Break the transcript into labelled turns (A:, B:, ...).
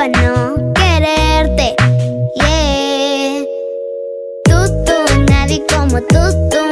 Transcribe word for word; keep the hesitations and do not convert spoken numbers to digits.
A: para no quererte. Yeah. Tú, tú, nadie como tú, tú.